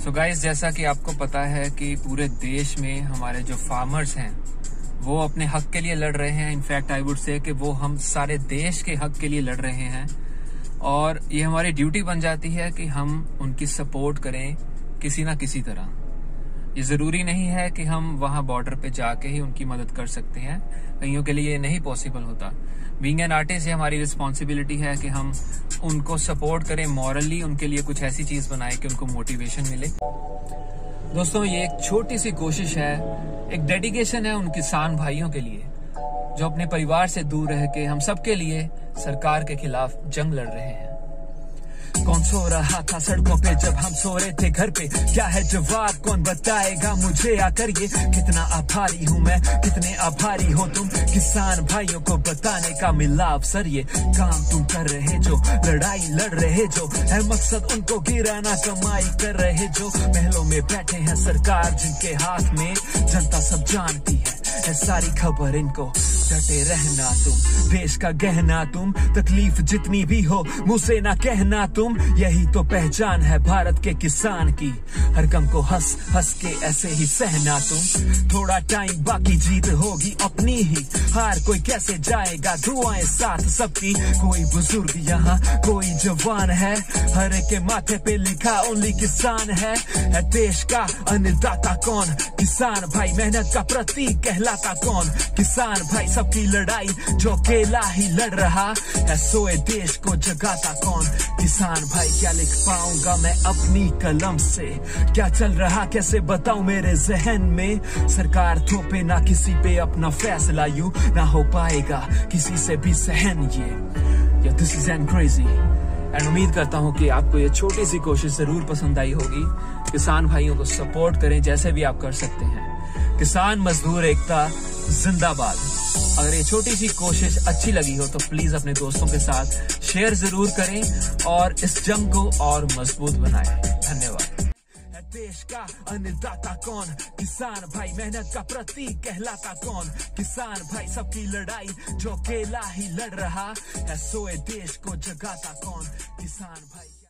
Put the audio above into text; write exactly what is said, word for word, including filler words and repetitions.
So guys, जैसा कि आपको पता है कि पूरे देश में हमारे जो फार्मर्स हैं वो अपने हक के लिए लड़ रहे हैं। इनफैक्ट आई वुड से कि वो हम सारे देश के हक के लिए लड़ रहे हैं और ये हमारी ड्यूटी बन जाती है कि हम उनकी सपोर्ट करें किसी ना किसी तरह। ये जरूरी नहीं है कि हम वहां बॉर्डर पे जाके ही उनकी मदद कर सकते हैं, कईयों के लिए ये नहीं पॉसिबल होता। बीइंग एन आर्टिस्ट, ये हमारी रिस्पॉन्सिबिलिटी है कि हम उनको सपोर्ट करें मॉरली, उनके लिए कुछ ऐसी चीज बनाएं कि उनको मोटिवेशन मिले। दोस्तों, ये एक छोटी सी कोशिश है, एक डेडिकेशन है उन किसान भाइयों के लिए जो अपने परिवार से दूर रह के हम सबके लिए सरकार के खिलाफ जंग लड़ रहे हैं। कौन सो रहा था सड़कों पे जब हम सो रहे थे घर पे? क्या है जवाब, कौन बताएगा मुझे आकर ये? कितना आभारी हूँ मैं, कितने आभारी हो तुम किसान भाइयों को बताने का मिला अवसर। ये काम तुम कर रहे जो, लड़ाई लड़ रहे जो, है मकसद उनको गिराना, कमाई कर रहे जो। महलों में बैठे हैं सरकार जिनके हाथ में जनता सब जानती है, है सारी खबर इनको। डटे रहना तुम, देश का गहना तुम, तकलीफ जितनी भी हो मुझसे ना कहना तुम। यही तो पहचान है भारत के किसान की, हर गम को हंस हंस के ऐसे ही सहना तुम। थोड़ा टाइम बाकी जीत होगी अपनी ही, हार कोई कैसे जाएगा, दुआएं साथ सबकी। कोई बुजुर्ग यहाँ कोई जवान है, हर एक के माथे पे लिखा ओनली किसान है। है देश का अन्नदाता कौन? किसान भाई, मेहनत का प्रतीक कहलाता कौन? किसान भाई, सबकी लड़ाई जो अकेला ही लड़ रहा है, सोए देश को जगाता कौन? किसान भाई, क्या लिख पाऊंगा मैं अपनी कलम से? क्या चल रहा कैसे बताऊं मेरे जहन में? सरकार थोपे ना किसी पे अपना फैसला, यूं ना हो पाएगा किसी से भी सहन। ये this is an crazy and उम्मीद करता हूं कि आपको ये छोटी सी कोशिश जरूर पसंद आई होगी। किसान भाइयों को सपोर्ट करें जैसे भी आप कर सकते हैं। किसान मजदूर एकता जिंदाबाद। अगर ये छोटी सी कोशिश अच्छी लगी हो तो प्लीज अपने दोस्तों के साथ शेयर जरूर करें और इस जंग को और मजबूत बनाएं। धन्यवाद। देश का अन्नदाता कौन? किसान भाई, मेहनत का प्रतीक कहलाता कौन? किसान भाई, सबकी लड़ाई जो अकेला ही लड़ रहा है, सोए देश को जगाता कौन? किसान भाई।